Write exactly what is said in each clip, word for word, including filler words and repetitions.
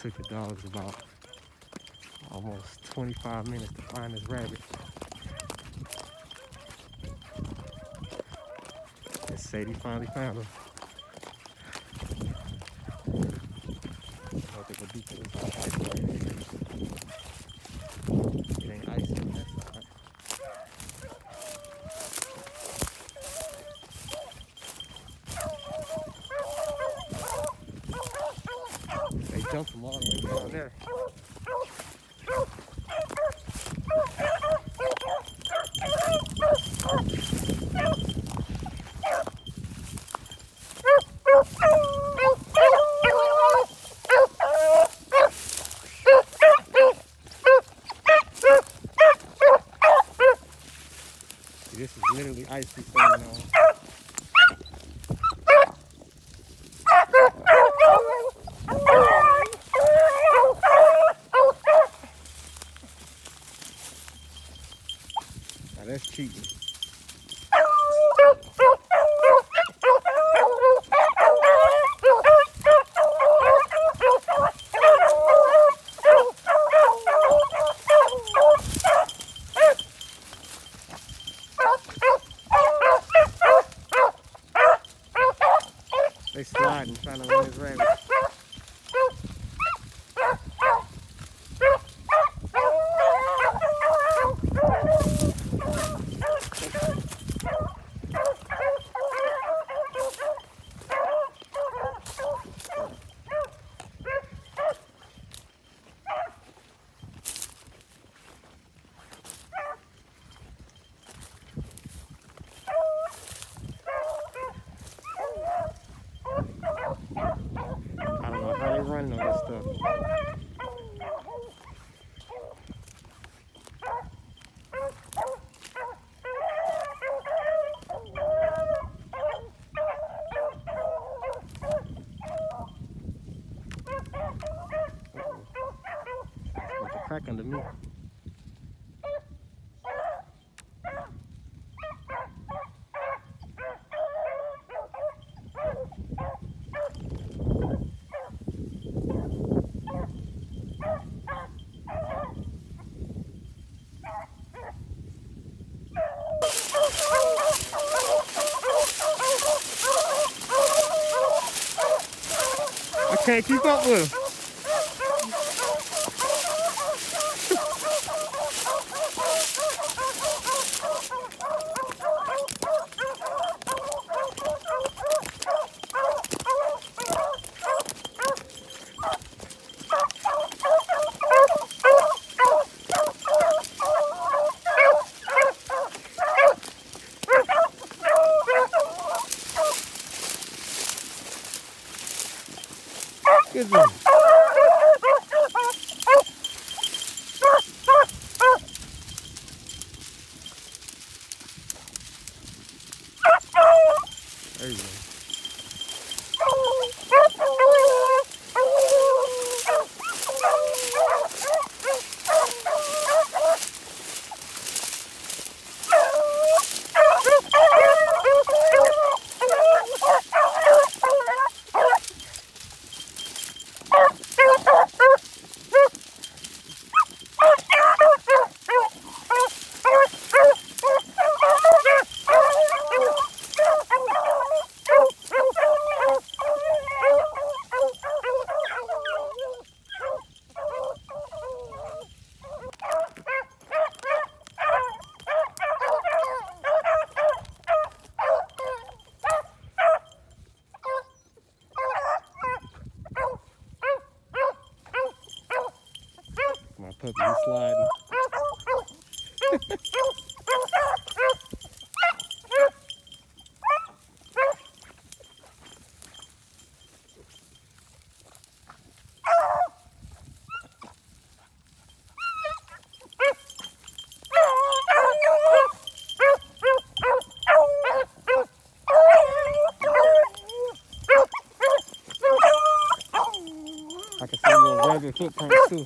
Took the dogs about almost twenty-five minutes to find this rabbit. And Sadie finally found him. I think we'll beat it without ice right here. It ain't icy on that side. They jumped from all the way down there. This is literally icy standing on. Now that's cheating. They sliding, trying to run his rabbit. Running on this stuff. There's a crack under me. I can't keep up with him. Good one. There you go. My puppy, he's sliding. I can see little rabbit footprints too.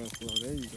buffalo. There you go.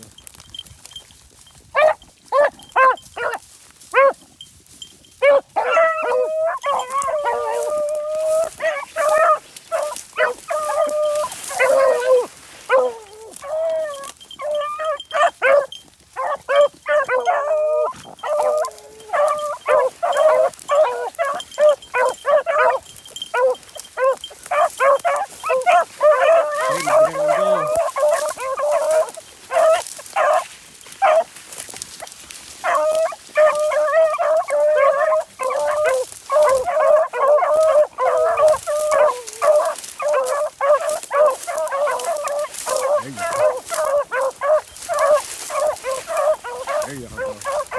There you go.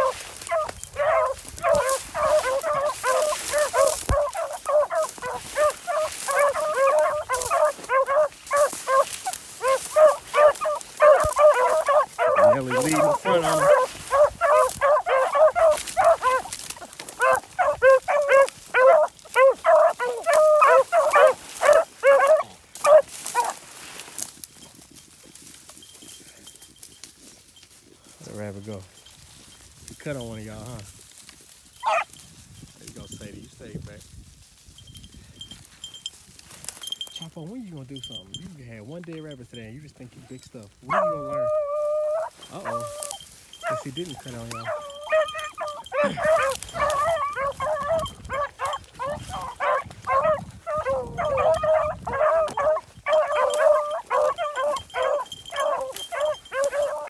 Nelly leading the front on him. Let the rabbit go. You cut on one of y'all, huh? There you go, Sadie. You stay back. Chapo, when you gonna do something? You had one dead rabbit today and you just think you big stuff. When you gonna learn? Uh-oh. Guess he didn't cut on y'all.